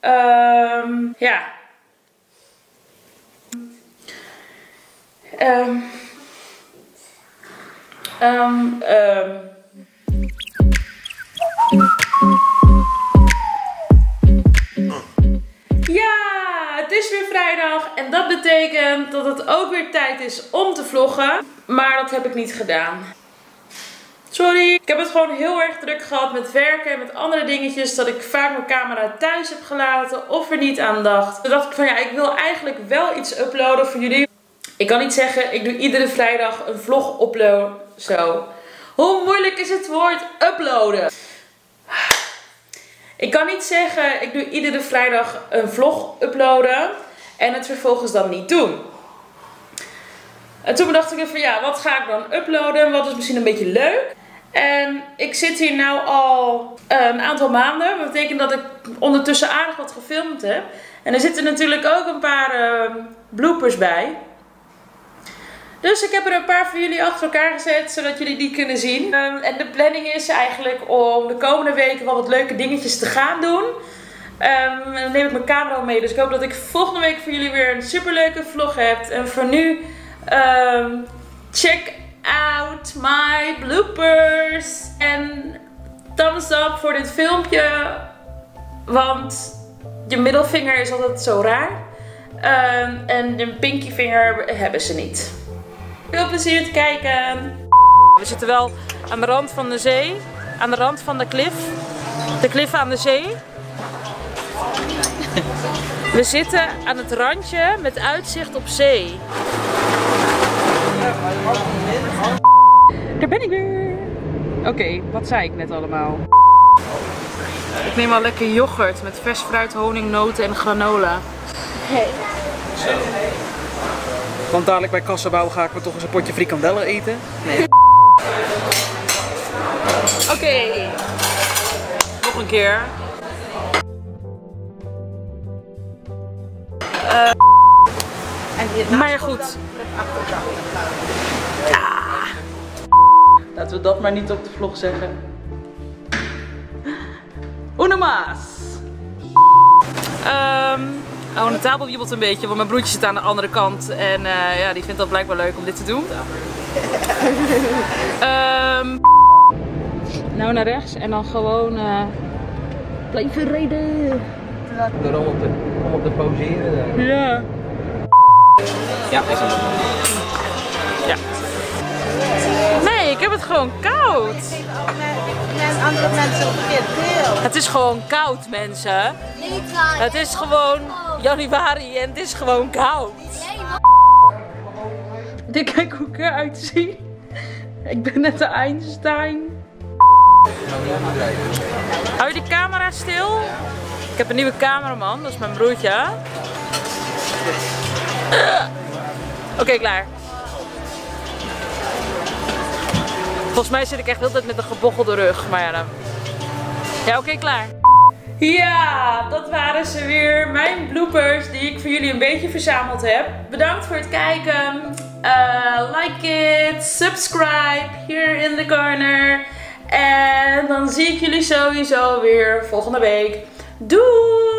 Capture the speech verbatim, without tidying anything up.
Um, ja. Um, um, um. Ja, het is weer vrijdag en dat betekent dat het ook weer tijd is om te vloggen. Maar dat heb ik niet gedaan. Sorry. Ik heb het gewoon heel erg druk gehad met werken en met andere dingetjes. Dat ik vaak mijn camera thuis heb gelaten of er niet aan dacht. Toen dacht ik van ja, ik wil eigenlijk wel iets uploaden voor jullie. Ik kan niet zeggen, ik doe iedere vrijdag een vlog uploaden. Zo. Hoe moeilijk is het woord uploaden? Ik kan niet zeggen, ik doe iedere vrijdag een vlog uploaden en het vervolgens dan niet doen. En toen dacht ik van ja, wat ga ik dan uploaden? Wat is misschien een beetje leuk? En ik zit hier nou al een aantal maanden. Dat betekent dat ik ondertussen aardig wat gefilmd heb. En er zitten natuurlijk ook een paar uh, bloopers bij. Dus ik heb er een paar voor jullie achter elkaar gezet, zodat jullie die kunnen zien. Um, en de planning is eigenlijk om de komende weken wel wat leuke dingetjes te gaan doen. Um, en dan neem ik mijn camera mee, dus ik hoop dat ik volgende week voor jullie weer een superleuke vlog heb. En voor nu, um, check out my bloopers. En thumbs up voor dit filmpje, want je middelvinger is altijd zo raar. Um, en de pinkyvinger hebben ze niet. Veel plezier te kijken. We zitten wel aan de rand van de zee. Aan de rand van de klif. De klif aan de zee. We zitten aan het randje met uitzicht op zee. Daar ben ik weer. Oké, okay, wat zei ik net allemaal? Ik neem al lekker yoghurt met vers fruit, honing, noten en granola. Hey. Zo. Want dadelijk bij Kassabouw ga ik me toch eens een potje frikandellen eten. Nee. Oké. Okay. Nog een keer. Uh, maar ja, goed. Ja. Laten we dat maar niet op de vlog zeggen. Uno más. Um, Oh, de tafel wiebelt een beetje, want mijn broertje zit aan de andere kant. En uh, ja, die vindt dat blijkbaar leuk om dit te doen. um, nou naar rechts en dan gewoon uh, blijven rijden. Daarom op de, om op de pauzeren daar. Ja. Ja, is hem. Ja. Nee, ik heb het gewoon koud. Andere mensen verkeerd. Het is gewoon koud, mensen. Het is gewoon januari en het is gewoon koud. Kijk hoe ik eruit zie. Ik ben net de Einstein. Hou je die camera stil? Ik heb een nieuwe cameraman, dat is mijn broertje. Oké, okay, klaar. Volgens mij zit ik echt altijd met een gebochelde rug, maar ja dan. Ja, oké, okay, klaar. Ja, dat waren ze weer. Mijn bloopers die ik voor jullie een beetje verzameld heb. Bedankt voor het kijken. Uh, like it, subscribe here in the corner. En dan zie ik jullie sowieso weer volgende week. Doei!